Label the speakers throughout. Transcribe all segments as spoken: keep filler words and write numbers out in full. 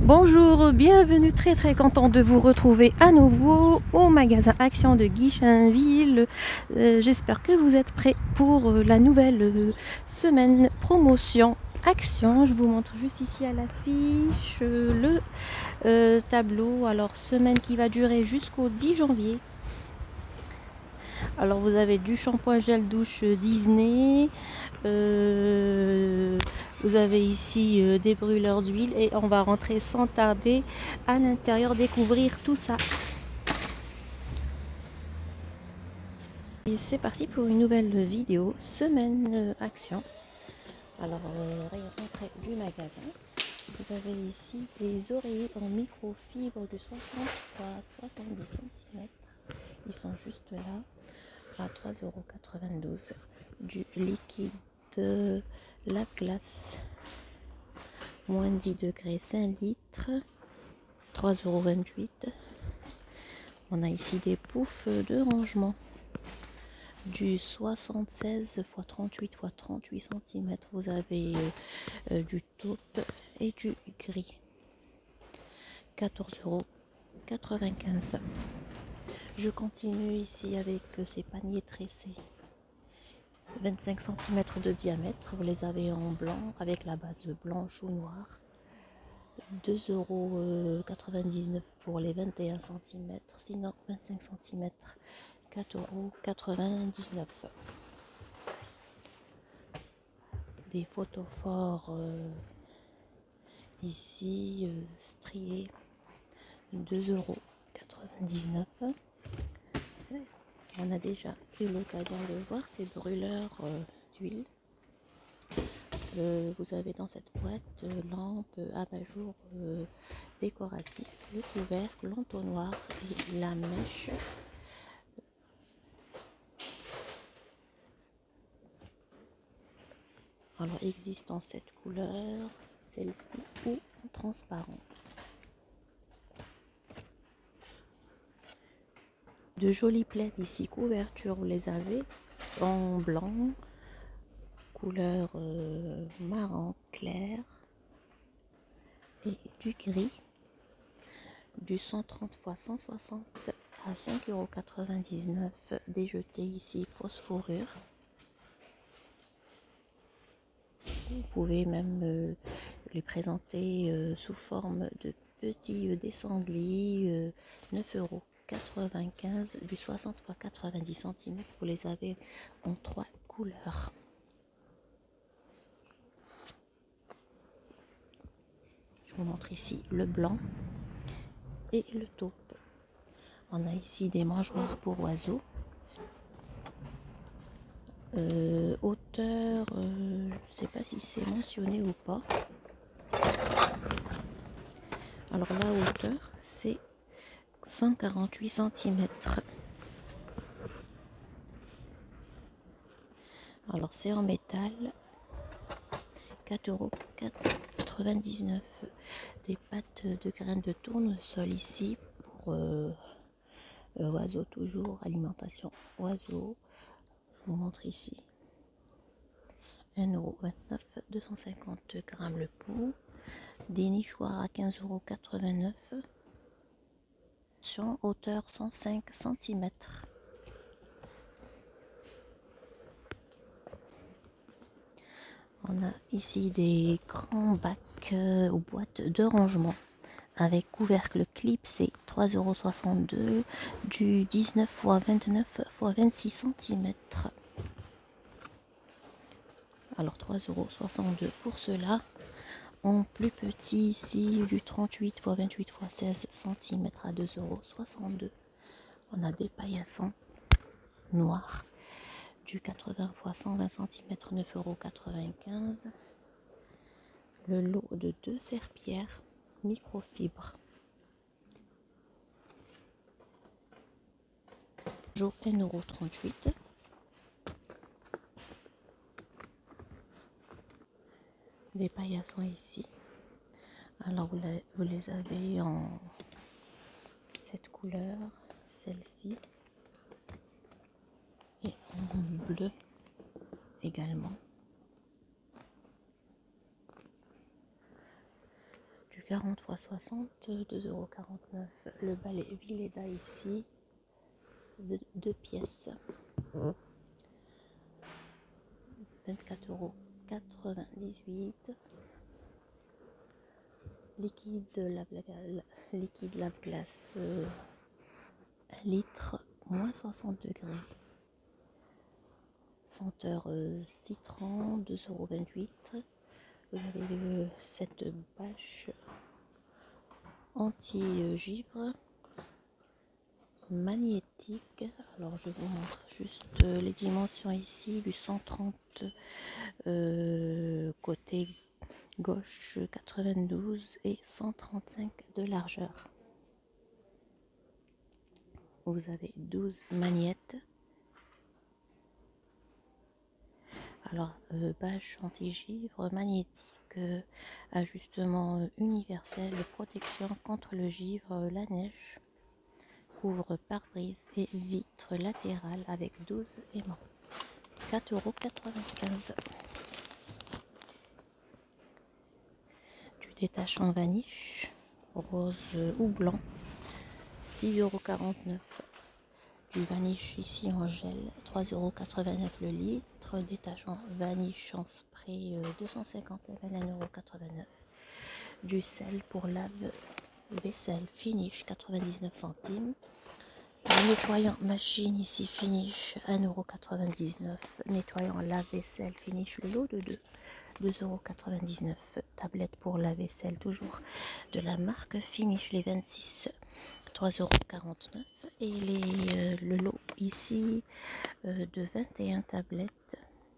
Speaker 1: Bonjour, bienvenue, très très content de vous retrouver à nouveau au magasin Action de Guichainville. Euh, J'espère que vous êtes prêts pour euh, la nouvelle euh, semaine promotion Action. Je vous montre juste ici à l'affiche euh, le euh, tableau. Alors, semaine qui va durer jusqu'au dix janvier. Alors, vous avez du shampoing gel douche Disney. Euh, vous avez ici euh, des brûleurs d'huile et on va rentrer sans tarder à l'intérieur, découvrir tout ça. Et c'est parti pour une nouvelle vidéo semaine euh, action. Alors, euh, rentrée du magasin. Vous avez ici des oreillers en microfibre de soixante à soixante-dix centimètres. Ils sont juste là à trois euros quatre-vingt-douze. Du liquide euh, la glace moins dix degrés, cinq litres, trois euros vingt-huit. On a ici des poufs de rangement du soixante-seize fois trente-huit fois trente-huit centimètres. Vous avez euh, du taupe et du gris, quatorze euros quatre-vingt-quinze. Je continue ici avec ces paniers tressés, vingt-cinq centimètres de diamètre. Vous les avez en blanc avec la base blanche ou noire. deux euros quatre-vingt-dix-neuf pour les vingt et un centimètres, sinon vingt-cinq centimètres, quatre euros quatre-vingt-dix-neuf. Des photophores euh, ici euh, striés, deux euros quatre-vingt-dix-neuf. On a déjà eu l'occasion de voir ces brûleurs euh, d'huile. Euh, vous avez dans cette boîte euh, lampe, euh, abat-jour euh, décoratif, le couvercle, l'entonnoir et la mèche. Alors, existe en cette couleur, celle-ci ou en transparent. De jolies plaids ici, couverture, vous les avez en blanc, couleur euh, marron clair et du gris, du cent trente fois cent soixante à cinq euros quatre-vingt-dix-neuf, des jetés ici phosphorure. Vous pouvez même euh, les présenter euh, sous forme de petits euh, descendlis, euh, neuf euros quatre-vingt-quinze, du soixante fois quatre-vingt-dix centimètres. Vous les avez en trois couleurs. Je vous montre ici le blanc et le taupe. On a ici des mangeoires pour oiseaux. Euh, hauteur, euh, je ne sais pas si c'est mentionné ou pas. Alors la hauteur, c'est cent quarante-huit centimètres. Alors c'est en métal, quatre euros quatre-vingt-dix-neuf. Des pâtes de graines de tournesol ici pour euh, oiseaux, toujours alimentation oiseaux. Je vous montre ici un euro vingt-neuf, deux cent cinquante grammes le pot. Des nichoirs à quinze euros quatre-vingt-neuf. Hauteur cent cinq centimètres. On a ici des grands bacs euh, ou boîtes de rangement avec couvercle clipsé, trois euros soixante-deux, du dix-neuf fois vingt-neuf fois vingt-six centimètres. Alors trois euros soixante-deux pour cela. En plus petit ici, du trente-huit fois vingt-huit fois seize centimètres à deux euros soixante-deux. On a des paillassons noirs, du quatre-vingts fois cent vingt centimètres, neuf euros quatre-vingt-quinze. Le lot de deux serpillères microfibre. un euro trente-huit. Des paillassons ici. Alors vous, la, vous les avez en cette couleur, celle-ci, et en bleu également. Du quarante fois soixante, deux euros quarante-neuf. Le balai Villeda ici, de, deux pièces, vingt-quatre euros quatre-vingt-dix-huit. Liquide lave-glace, liquide lave-glace, euh, un litre, moins soixante degrés. Senteur euh, citron, deux euros vingt-huit. Vous avez euh, cette bâche anti-givre magnétique. Alors je vous montre juste euh, les dimensions ici, du cent trente euh, côté gauche, quatre-vingt-douze et cent trente-cinq de largeur. Vous avez douze magnettes. Alors, euh, bâche anti-givre magnétique, euh, ajustement euh, universel, protection contre le givre, euh, la neige, couvre pare-brise et vitre latérale avec douze aimants. quatre euros quatre-vingt-quinze. Du détachant vaniche, rose ou blanc, six euros quarante-neuf. Du vaniche ici en gel, trois euros quatre-vingt-neuf le litre. Détachant vaniche en spray, euh, deux cent cinquante millilitres, un euro quatre-vingt-neuf. Du sel pour lave-vaisselle finish, quatre-vingt-dix-neuf centimes. Du nettoyant machine ici finish, un euro quatre-vingt-dix-neuf. Nettoyant lave-vaisselle finish, le lot de deux, deux euros quatre-vingt-dix-neuf. Tablette pour lave-vaisselle, toujours de la marque finish, les vingt-six, trois euros quarante-neuf. Et les, euh, le lot ici euh, de vingt et un tablettes,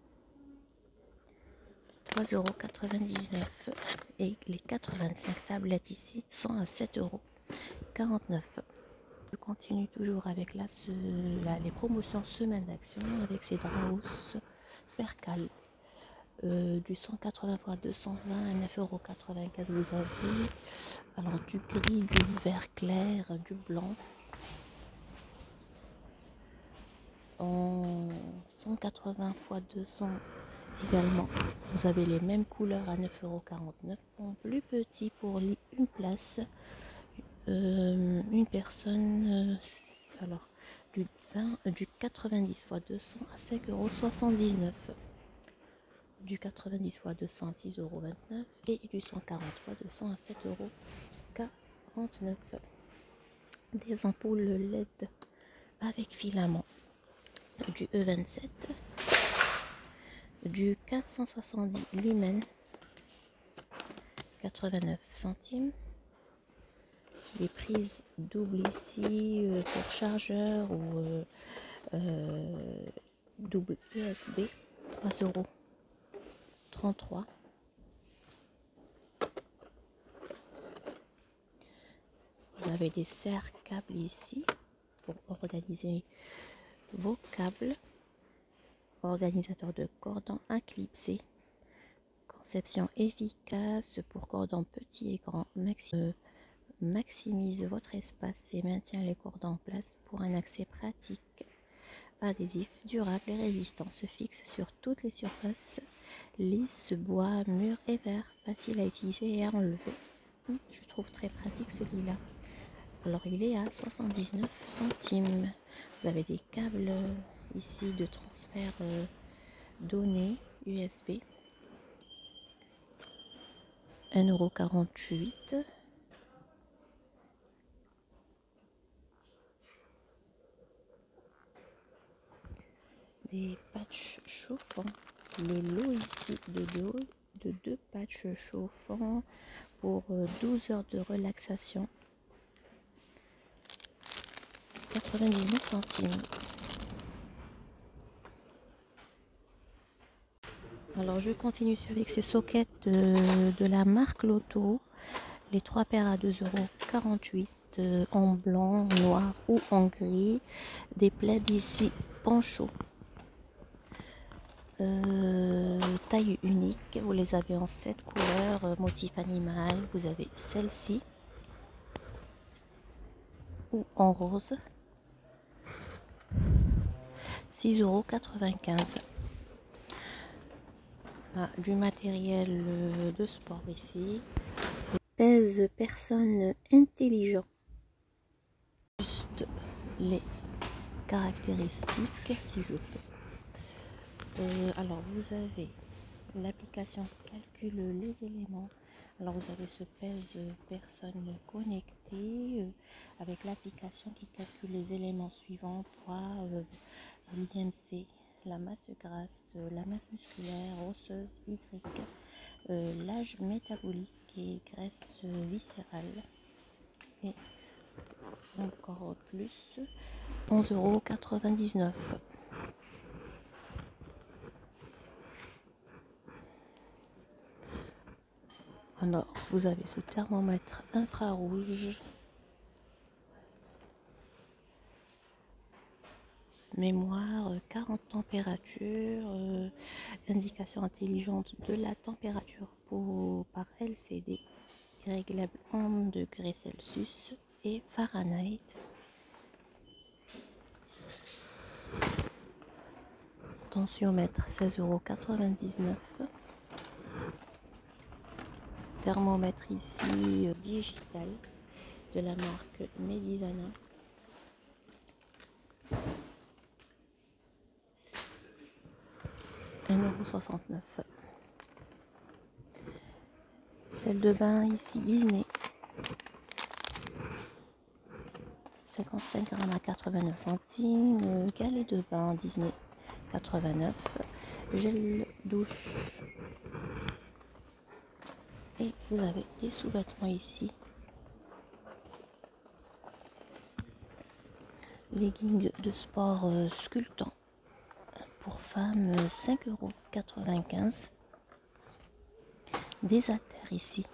Speaker 1: trois euros quatre-vingt-dix-neuf. Et les quatre-vingt-cinq tablettes ici sont à sept euros quarante-neuf. Je continue toujours avec la, la, les promotions semaine d'action avec ces Draus Percal. Euh, du cent quatre-vingts fois deux cent vingt à neuf euros quatre-vingt-quinze. Vous avez alors du gris, du vert clair, du blanc en cent quatre-vingts fois deux cents également. Vous avez les mêmes couleurs à neuf euros quarante-neuf. En plus petit pour une place, euh, une personne. Euh, alors du vingt, euh, du quatre-vingt-dix fois deux cents à cinq euros soixante-dix-neuf. Du quatre-vingt-dix fois deux cents à six euros vingt-neuf et du cent quarante fois deux cents à sept euros quarante-neuf. Des ampoules L E D avec filament, du E vingt-sept, du quatre cent soixante-dix lumens, quatre-vingt-neuf centimes. Des prises doubles ici euh, pour chargeur ou euh, euh, double U S B, trois euros trente-trois. Vous avez des serres câbles ici pour organiser vos câbles. Organisateur de cordon inclipsé. Conception efficace pour cordon petit et grand. Maxi euh, maximise votre espace et maintient les cordons en place pour un accès pratique. Adhésif, durable et résistant, se fixe sur toutes les surfaces, lisse, bois, mur et verre, facile à utiliser et à enlever. Je trouve très pratique celui-là. Alors il est à soixante-dix-neuf centimes. Vous avez des câbles ici de transfert euh, données U S B, un euro quarante-huit. Des patchs chauffants, les lots ici de dos de deux patchs chauffants pour douze heures de relaxation, quatre-vingt-dix-neuf centimes. Alors je continue avec ces sockets de, de la marque Lotto, les trois paires à deux euros quarante-huit, euh, en blanc, noir ou en gris. Des plaids ici Pancho. Euh, taille unique, vous les avez en sept couleurs, euh, motif animal. Vous avez celle-ci ou en rose, six euros quatre-vingt-quinze. Ah, du matériel euh, de sport ici, pèse pèse personne intelligent. Juste les caractéristiques si je peux. Euh, alors vous avez l'application qui calcule les éléments. Alors vous avez ce pèse personne connectée euh, avec l'application qui calcule les éléments suivants: poids, euh, l'I M C, la masse grasse, euh, la masse musculaire, osseuse, hydrique, euh, l'âge métabolique et graisse euh, viscérale. Et encore plus, onze euros quatre-vingt-dix-neuf. Alors, vous avez ce thermomètre infrarouge, mémoire, quarante températures, euh, indication intelligente de la température pour, par L C D, réglable en degrés Celsius et Fahrenheit. Tensiomètre seize euros quatre-vingt-dix-neuf. Thermomètre ici euh, digital de la marque Medisana. un euro soixante-neuf. Celle de bain ici Disney. cinquante-cinq grammes à quatre-vingt-neuf centimes. Galet de bain Disney quatre-vingt-neuf. Gel douche. Et vous avez des sous-vêtements ici. Leggings de sport euh, sculptant pour femmes, euh, cinq euros quatre-vingt-quinze. Des haltères ici.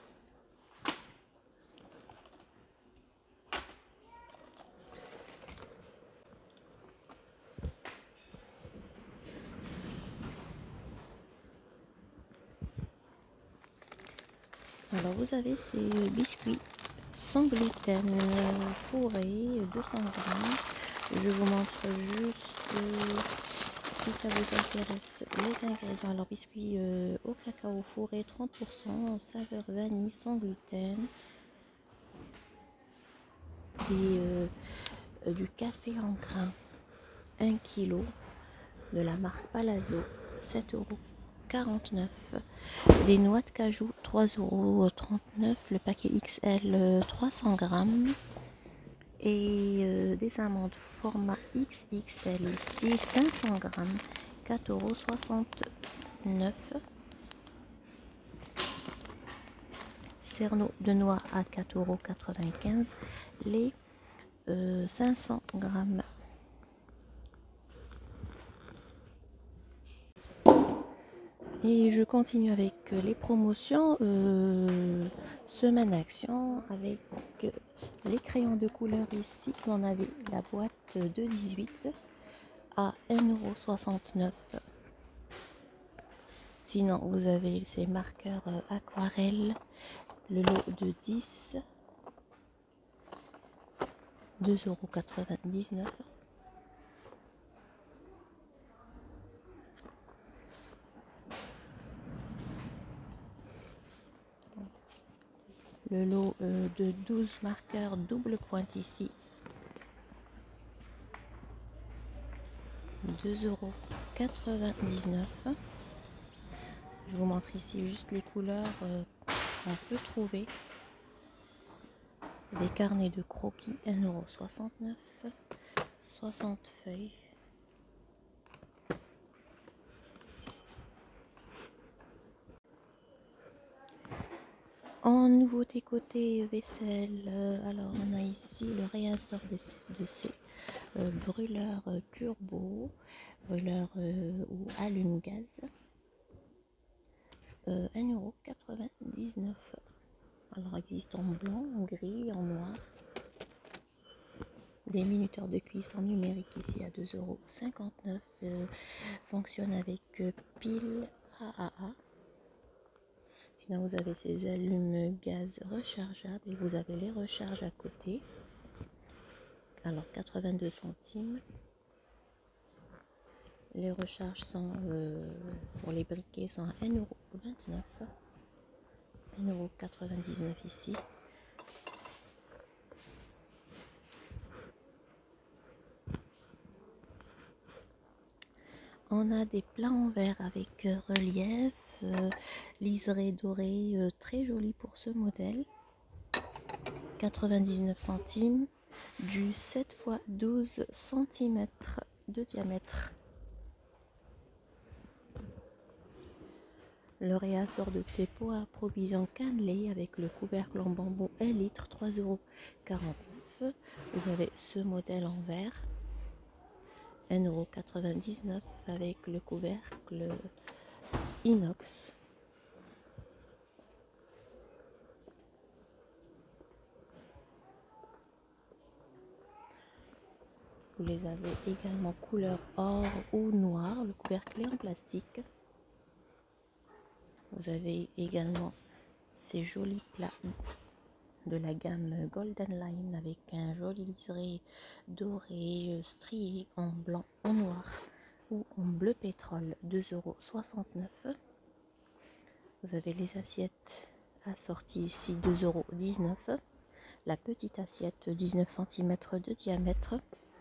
Speaker 1: Alors vous avez ces biscuits sans gluten fourrés, deux cents grammes. Je vous montre juste euh, si ça vous intéresse les ingrédients. Alors biscuits euh, au cacao fourré trente pour cent, saveur vanille sans gluten. Et euh, du café en grains un kilo de la marque Palazzo, sept euros quarante-neuf. Des noix de cajou, trois euros trente-neuf. Le paquet X L, trois cents grammes. Et euh, des amandes format X X L ici, cinq cents grammes, quatre euros soixante-neuf. Cerneau de noix à quatre euros quatre-vingt-quinze. Les euh, cinq cents grammes. Et je continue avec les promotions. Euh, semaine action avec les crayons de couleur ici. Vous en avez la boîte de dix-huit à un euro soixante-neuf. Sinon, vous avez ces marqueurs aquarelles, le lot de dix, deux euros quatre-vingt-dix-neuf. Le lot euh, de douze marqueurs double pointe ici, deux euros quatre-vingt-dix-neuf. Je vous montre ici juste les couleurs euh, qu'on peut trouver. Des carnets de croquis, un euro soixante-neuf, soixante feuilles. En nouveauté côté vaisselle, euh, alors on a ici le réassort de ces, de ces euh, brûleurs euh, turbo, brûleurs euh, ou allume-gaz, euh, un euro quatre-vingt-dix-neuf. Alors il existe en blanc, en gris, en noir. Des minuteurs de cuisson numérique ici à deux euros cinquante-neuf. Euh, fonctionne avec euh, pile A A A. Sinon vous avez ces allumes-gaz rechargeables et vous avez les recharges à côté. Alors quatre-vingt-deux centimes. Les recharges sont euh, pour les briquets sont à un euro vingt-neuf. un euro quatre-vingt-dix-neuf ici. On a des plats en verre avec euh, relief, euh, liseré doré, euh, très joli pour ce modèle. quatre-vingt-dix-neuf centimes, du sept fois douze centimètres de diamètre. L'Oréa sort de ses pots à provision cannelés avec le couvercle en bambou un litre, trois euros quarante-neuf. Vous avez ce modèle en verre, un euro quatre-vingt-dix-neuf avec le couvercle inox. Vous les avez également couleur or ou noir, le couvercle est en plastique. Vous avez également ces jolis plats de la gamme Golden Line avec un joli liseré doré strié en blanc, en noir ou en bleu pétrole, deux euros soixante-neuf. Vous avez les assiettes assorties ici, deux euros dix-neuf. La petite assiette dix-neuf centimètres de diamètre.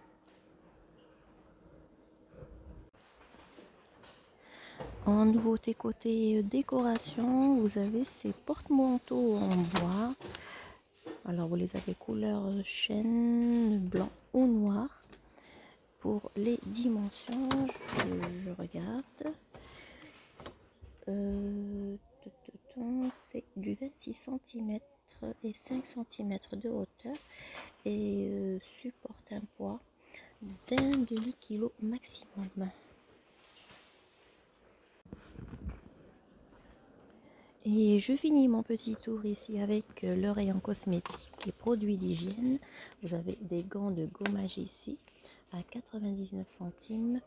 Speaker 1: En nouveauté côté décoration, vous avez ces porte-manteaux en bois. Alors vous les avez couleur chêne, blanc ou noir. Pour les dimensions, je, je regarde. Euh, c'est du vingt-six centimètres et cinq centimètres de hauteur et euh, supporte un poids d'un demi-kilo maximum. Et je finis mon petit tour ici avec le rayon cosmétique et produits d'hygiène. Vous avez des gants de gommage ici à quatre-vingt-dix-neuf centimes.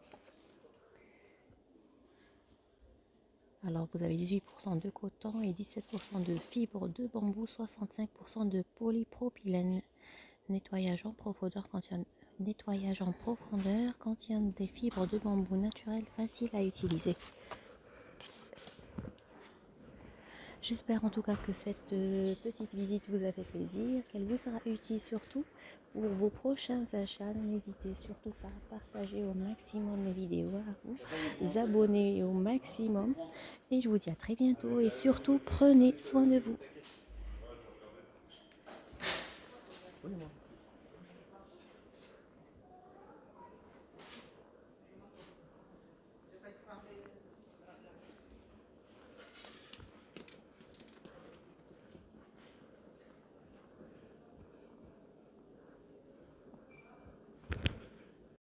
Speaker 1: Alors vous avez dix-huit pour cent de coton et dix-sept pour cent de fibres de bambou, soixante-cinq pour cent de polypropylène. Nettoyage en profondeur contient, nettoyage en profondeur contient des fibres de bambou naturelles faciles à utiliser. J'espère en tout cas que cette petite visite vous a fait plaisir, qu'elle vous sera utile surtout pour vos prochains achats. N'hésitez surtout pas à partager au maximum mes vidéos, à vous abonner au maximum. Et je vous dis à très bientôt et surtout prenez soin de vous.